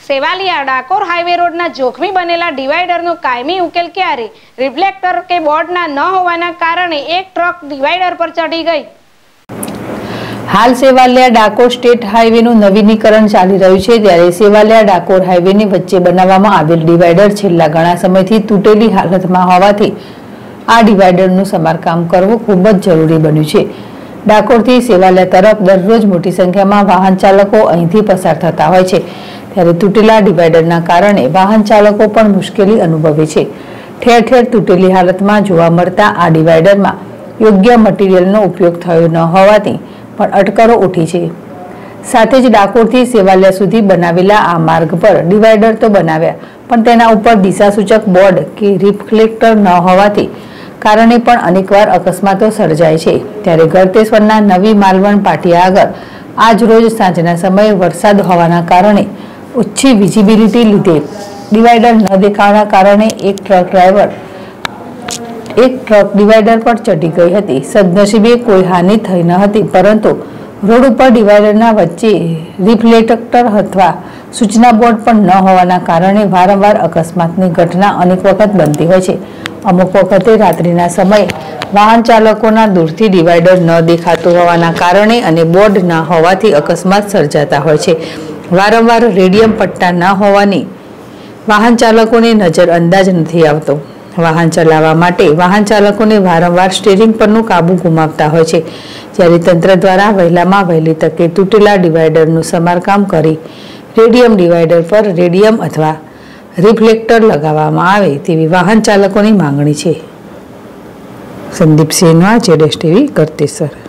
Sevaliya Dakor highway રોડના જોખમી બનેલા ડિવાઈડરનો કાયમી ઉકેલ ક્યારે? રિફ્લેક્ટર કે બોર્ડના ન હોવાના કારણે એક ટ્રક ડિવાઈડર પર ચડી ગઈ। હાલ સેવાલિયા ડાકોર સ્ટેટ હાઈવેનું નવીનીકરણ ચાલી રહ્યું છે, ત્યારે સેવાલિયા ડાકોર હાઈવેની વચ્ચે બનાવવામાં આવેલ ડિવાઈડર છેલ્લા ઘણા સમયથી તૂટેલી હાલતમાં હોવાથી આ ડિવાઈડરનું સમારકામ કરવું ખૂબ જ જરૂરી બન્યું છે। ડાકોરથી સેવાલિયા તરફ દરરોજ મોટી સંખ્યામાં વાહન ચાલકો અહીંથી પસાર થતા હોય છે, ત્યારે તૂટેલા ડિવાઈડરના કારણે વાહન ચાલકો પણ મુશ્કેલી અનુભવે છે। ઠેર ઠેર તૂટેલી હાલતમાં જોવા મળતા આ ડિવાઈડરમાં યોગ્ય મટીરીયલનો ઉપયોગ થયો ન હોવાથી પણ અટકળો ઉઠી છે। સાથે જ ડાકોરથી સેવાલિયા સુધી બનાવેલા આ માર્ગ પર ડિવાઈડર તો બનાવ્યા, પણ તેના ઉપર દિશાસૂચક બોર્ડ કે રિફ્લેક્ટર ન હોવાથી કારણે પણ અનેકવાર અકસ્માતો સર્જાય છે। ત્યારે ગળતેશ્વરના નવી માલવણ પાટિયા આગળ આજ રોજ સાંજના સમયે વરસાદ હોવાના કારણે ઓછી વિઝિબિલિટી લીધે ડિવાઈડર ન દેખાવાના કારણે એક ટ્રક ડિવાઈડર પર ચડી ગઈ હતી। સદનસીબે કોઈ હાનિ થઈ ન હતી, પરંતુ રોડ ઉપર ડિવાઈડરના વચ્ચે રિફ્લેક્ટર અથવા સૂચના બોર્ડ પણ ન હોવાના કારણે વારંવાર અકસ્માતની ઘટના અનેક વખત બનતી હોય છે। અમુક વખતે રાત્રિના સમયે વાહન ચાલકોના દૂરથી ડિવાઈડર ન દેખાતું હોવાના કારણે અને બોર્ડ ના હોવાથી અકસ્માત સર્જાતા હોય છે। વારંવાર રેડિયમ પટ્ટા ન હોવાની વાહન ચાલકોને નજર અંદાજ નથી આવતો। વાહન ચલાવવા માટે વાહન ચાલકોને વારંવાર સ્ટીરિંગ પરનું કાબુ ગુમાવતા હોય છે, જ્યારે તંત્ર દ્વારા વહેલામાં વહેલી તકે તૂટેલા ડિવાઈડરનું સમારકામ કરી રેડિયમ ડિવાઈડર પર રેડિયમ અથવા રિફ્લેક્ટર લગાવવામાં આવે તેવી વાહન ચાલકોની માંગણી છે। સંદીપ સેનવા, ZSTV, ગળતેશ્વર।